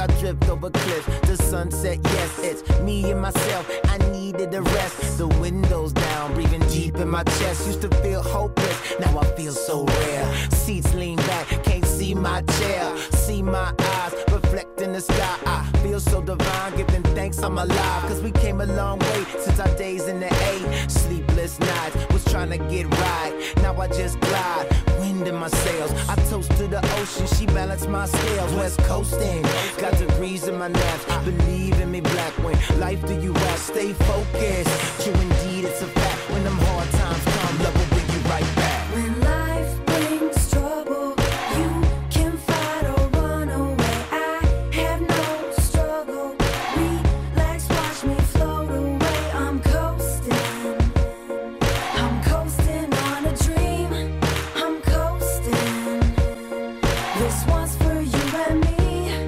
drift over cliffs, the sunset, yes, it's me and myself, I needed a rest. The windows down, breathing deep in my chest. Used to feel hopeless, now I feel so rare. Seats lean back, can't see my chair. See my eyes, reflect in the sky. I feel so divine, giving thanks I'm alive. Cause we came a long way since our days in the A. Sleepless nights, was trying to get right. Now I just glide, wind in my sails. I toast to the ocean, she balanced my scales. West coasting, got degrees in my naps. Believe in me, black, when life do you rap. Stay focused, true indeed, it's a fact. When them hard times come, love will bring you right back. When life brings trouble, you can fight or run away. I have no struggle. Relax, watch me float away. I'm coasting on a dream. I'm coasting. This one's for you and me.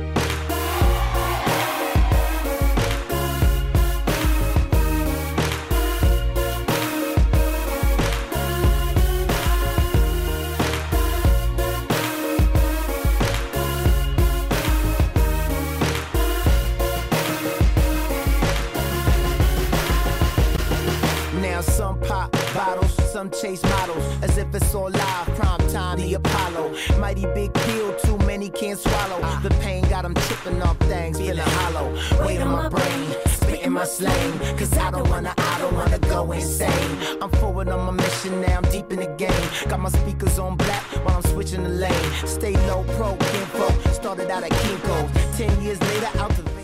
Now some pop bottles, some chase models, as if it's all live, prime time, the Apollo. Mighty big pill, too many can't swallow. The pain got them tripping off things, feeling hollow. Weight on my brain, spitting my slang. Cause I don't wanna go insane. I'm forward on my mission now, I'm deep in the game. Got my speakers on black while I'm switching the lane. Stay low pro, kinfolk, started out at Kinko's. 10 years later, out the